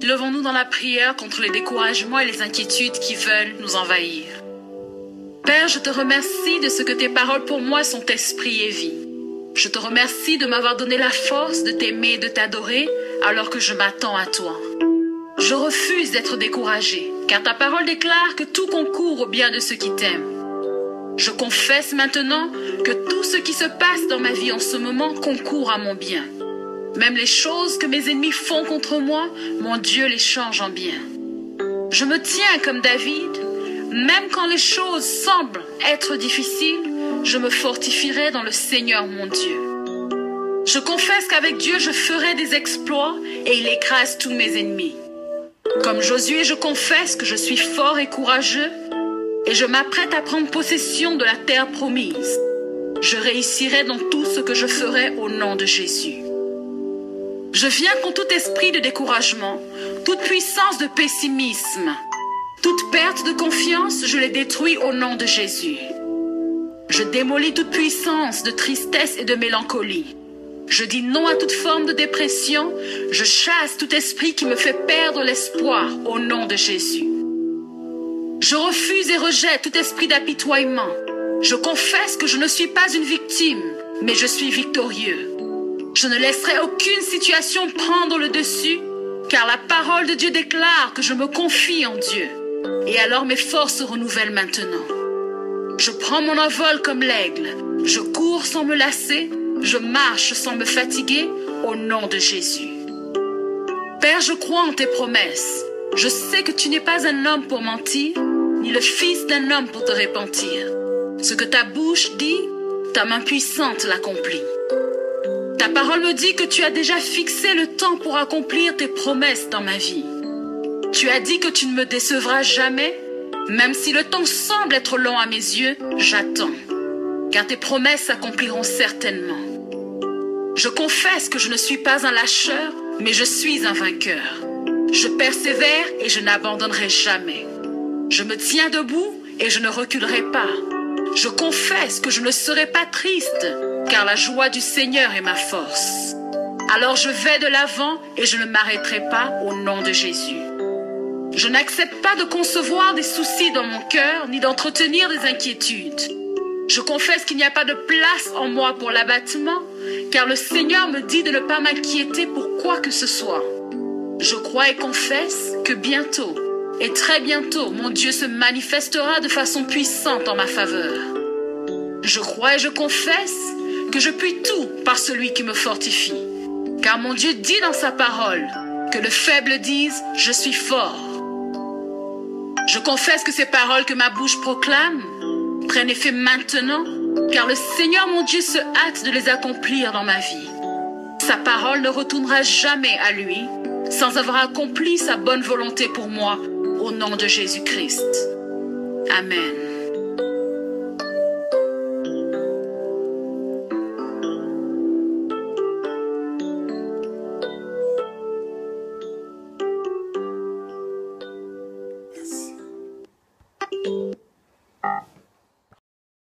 Levons-nous dans la prière contre les découragements et les inquiétudes qui veulent nous envahir. Père, je te remercie de ce que tes paroles pour moi sont esprit et vie. Je te remercie de m'avoir donné la force de t'aimer et de t'adorer alors que je m'attends à toi. Je refuse d'être découragé, car ta parole déclare que tout concourt au bien de ceux qui t'aiment. Je confesse maintenant que tout ce qui se passe dans ma vie en ce moment concourt à mon bien. Même les choses que mes ennemis font contre moi, mon Dieu les change en bien. Je me tiens comme David, même quand les choses semblent être difficiles, je me fortifierai dans le Seigneur mon Dieu. Je confesse qu'avec Dieu je ferai des exploits et il écrase tous mes ennemis. Comme Josué, je confesse que je suis fort et courageux et je m'apprête à prendre possession de la terre promise. Je réussirai dans tout ce que je ferai au nom de Jésus. Je viens contre tout esprit de découragement, toute puissance de pessimisme, toute perte de confiance, je les détruis au nom de Jésus. Je démolis toute puissance de tristesse et de mélancolie. Je dis non à toute forme de dépression. Je chasse tout esprit qui me fait perdre l'espoir au nom de Jésus. Je refuse et rejette tout esprit d'apitoiement. Je confesse que je ne suis pas une victime, mais je suis victorieux. Je ne laisserai aucune situation prendre le dessus, car la parole de Dieu déclare que je me confie en Dieu. Et alors mes forces se renouvellent maintenant. Je prends mon envol comme l'aigle. Je cours sans me lasser. Je marche sans me fatiguer au nom de Jésus. Père, je crois en tes promesses. Je sais que tu n'es pas un homme pour mentir, ni le fils d'un homme pour te repentir. Ce que ta bouche dit, ta main puissante l'accomplit. Ta parole me dit que tu as déjà fixé le temps pour accomplir tes promesses dans ma vie. Tu as dit que tu ne me décevras jamais, même si le temps semble être long à mes yeux, j'attends, car tes promesses s'accompliront certainement. Je confesse que je ne suis pas un lâcheur, mais je suis un vainqueur. Je persévère et je n'abandonnerai jamais. Je me tiens debout et je ne reculerai pas. Je confesse que je ne serai pas triste, car la joie du Seigneur est ma force. Alors je vais de l'avant et je ne m'arrêterai pas au nom de Jésus. Je n'accepte pas de concevoir des soucis dans mon cœur, ni d'entretenir des inquiétudes. Je confesse qu'il n'y a pas de place en moi pour l'abattement, car le Seigneur me dit de ne pas m'inquiéter pour quoi que ce soit. Je crois et confesse que bientôt, et très bientôt, mon Dieu se manifestera de façon puissante en ma faveur. Je crois et je confesse que je puis tout par celui qui me fortifie, car mon Dieu dit dans sa parole que le faible dise « Je suis fort ». Je confesse que ces paroles que ma bouche proclame prennent effet maintenant, car le Seigneur mon Dieu se hâte de les accomplir dans ma vie. Sa parole ne retournera jamais à lui sans avoir accompli sa bonne volonté pour moi au nom de Jésus-Christ. Amen.